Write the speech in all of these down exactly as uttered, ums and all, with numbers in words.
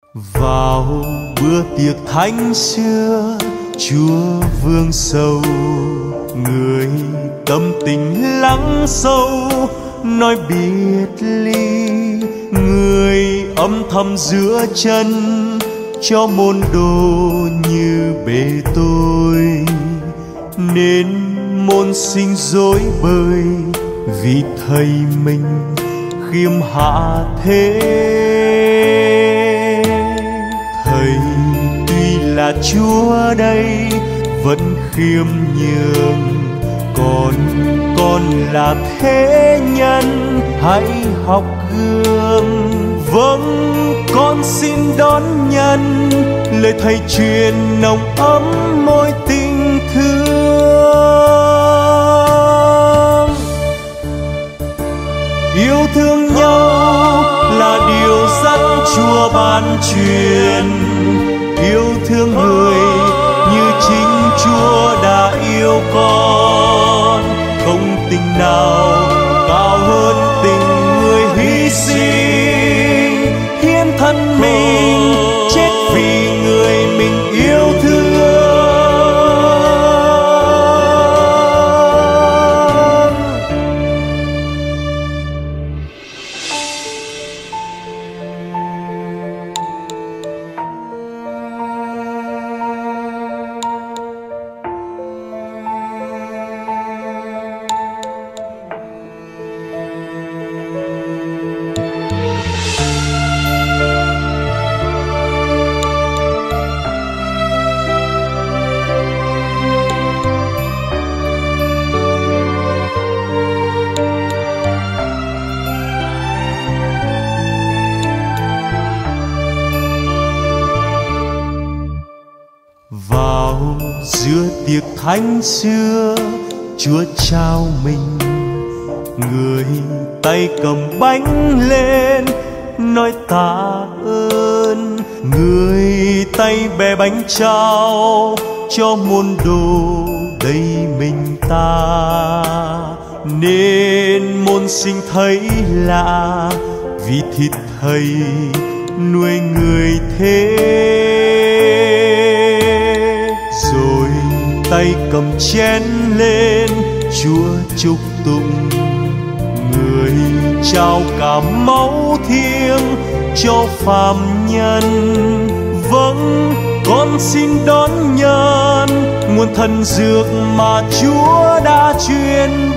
Vào bữa tiệc thánh xưa, Chúa vương sầu, người tâm tình lắng sâu, nói biệt ly. Người âm thầm giữa chân, cho môn đồ như bề tôi, nên môn sinh rối bời, vì thầy mình khiêm hạ thế. Thầy tuy là Chúa đây vẫn khiêm nhường, còn con là thế nhân hãy học gương. Vâng, con xin đón nhận lời thầy truyền nồng ấm môi tình thương. Yêu thương nhau là điều dắt Chúa ban truyền, yêu thương người như chính Chúa đã yêu con. Không tình nào cao hơn tình người hy sinh, hiến thân mình chết vì người mình yêu thương. Vào giữa tiệc thánh xưa, Chúa trao mình, người tay cầm bánh lên nói tạ ơn. Người tay bè bánh trao cho môn đồ đây mình ta, nên môn sinh thấy lạ, vì thịt thầy nuôi người thế. Rồi tay cầm chén lên, Chúa chúc tụng, người trao cả máu thiêng cho phàm nhân. Vâng, con xin đón nhận nguồn thần dược mà Chúa đã truyền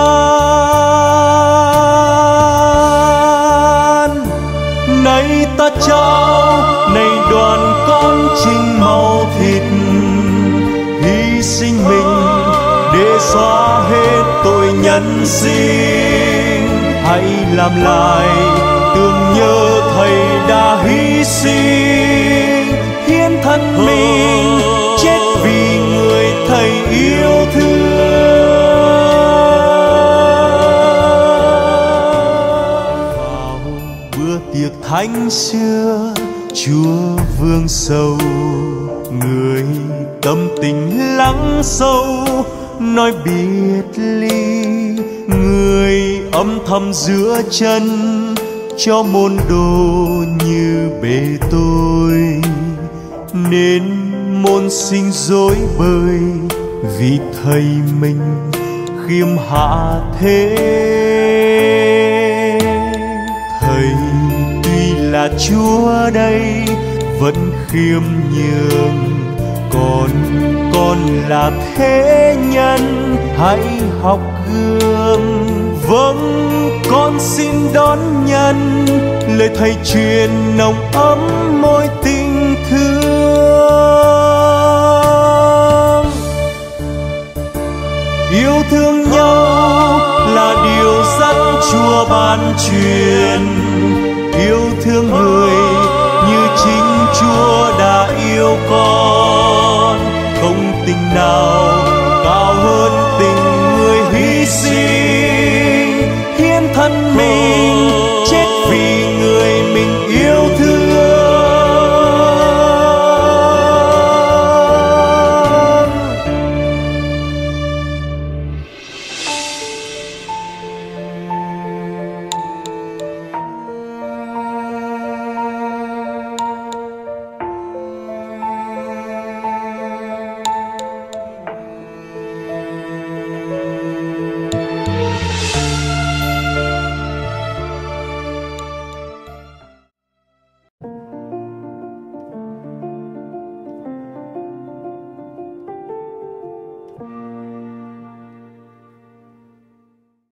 ban. Này ta trao, này đoàn con trinh màu thịt, hy sinh mình để xóa hết tội nhân sinh. Hãy làm lại tưởng nhớ thầy đã hy sinh, hiến thân mình chết vì người thầy yêu thương. Vào bữa tiệc thánh xưa, Chúa vương sầu, người tâm tình lắng sâu, nói biệt ly. Người âm thầm giữa chân, cho môn đồ như bề tôi, nên môn sinh rối bời, vì thầy mình khiêm hạ thế. Thầy tuy là Chúa đây vẫn khiêm nhường, còn con là thế nhân hãy học gương. Vâng, con xin đón nhận lời thầy truyền nồng ấm môi tình thương. Yêu thương nhau là điều dắt Chúa ban truyền, yêu thương người như chính Chúa đã yêu con. Không tình nào